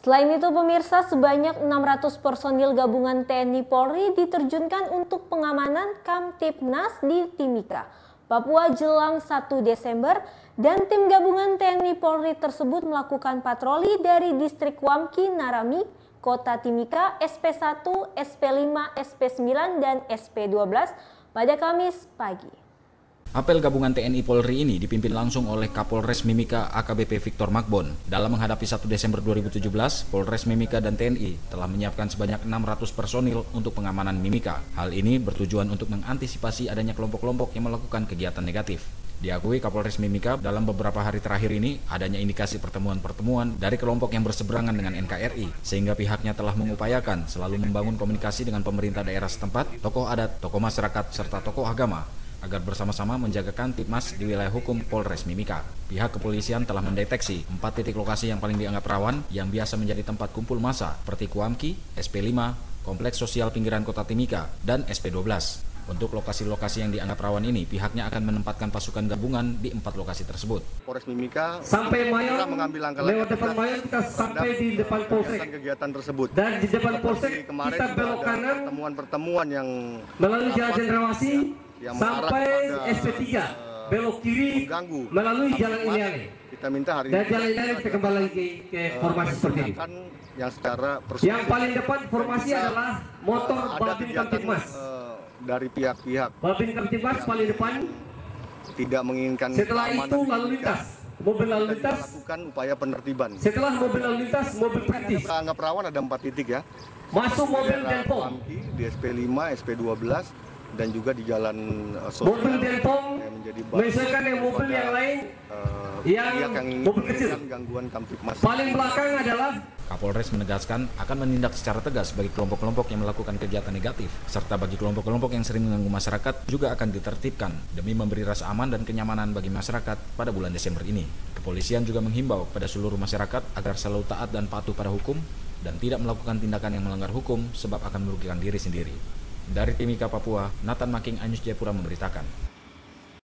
Selain itu pemirsa, sebanyak 600 personil gabungan TNI Polri diterjunkan untuk pengamanan Kamtibnas di Timika, Papua jelang 1 Desember dan tim gabungan TNI Polri tersebut melakukan patroli dari distrik Wamki, Narami, Kota Timika, SP1, SP5, SP9, dan SP12 pada Kamis pagi. Apel gabungan TNI Polri ini dipimpin langsung oleh Kapolres Mimika AKBP Victor Magbon. Dalam menghadapi 1 Desember 2017, Polres Mimika dan TNI telah menyiapkan sebanyak 600 personil untuk pengamanan Mimika. Hal ini bertujuan untuk mengantisipasi adanya kelompok-kelompok yang melakukan kegiatan negatif. Diakui Kapolres Mimika dalam beberapa hari terakhir ini adanya indikasi pertemuan-pertemuan dari kelompok yang berseberangan dengan NKRI, sehingga pihaknya telah mengupayakan selalu membangun komunikasi dengan pemerintah daerah setempat, tokoh adat, tokoh masyarakat, serta tokoh agama agar bersama-sama menjaga Kamtibmas di wilayah hukum Polres Mimika. Pihak kepolisian telah mendeteksi 4 titik lokasi yang paling dianggap rawan yang biasa menjadi tempat kumpul massa seperti Kuamki, SP5, Kompleks Sosial Pinggiran Kota Timika, dan SP12. Untuk lokasi-lokasi yang dianggap rawan ini, pihaknya akan menempatkan pasukan gabungan di 4 lokasi tersebut. Polres Mimika sampai Mayon, mengambil lewat depan Mayon kita sampai di depan Polsek. Kegiatan tersebut. Dan di depan Polsek kita belok kanan pertemuan-pertemuan yang melalui Jalan Cendrawasih sampai SP3 belok kiri melalui Jalan Iliane. Kita minta hari dan Jalan Iliane kita kembali lagi ke formasi seperti ini. Yang secara yang paling depan formasi adalah motor Babin Kamtibmas. Dari pihak-pihak Babin Kamtibmas paling depan tidak menginginkan. Setelah itu lalu lintas, mobil lalu lintas melakukan upaya penertiban. Setelah mobil lalu lintas, mobil praktis. Kita anggap rawan ada 4 titik ya. Masuk mobil Denpom di SP5, SP12 dan juga di jalan mobil Denpom misalkan yang mobil yang lain yang mobil kecil. Gangguan Kamtibmas. Paling belakang adalah Kapolres menegaskan akan menindak secara tegas bagi kelompok-kelompok yang melakukan kegiatan negatif, serta bagi kelompok-kelompok yang sering mengganggu masyarakat juga akan ditertibkan demi memberi rasa aman dan kenyamanan bagi masyarakat pada bulan Desember ini. Kepolisian juga menghimbau kepada seluruh masyarakat agar selalu taat dan patuh pada hukum dan tidak melakukan tindakan yang melanggar hukum sebab akan merugikan diri sendiri. Dari Timika, Papua, Nathan Making, Anyus Jayapura memberitakan.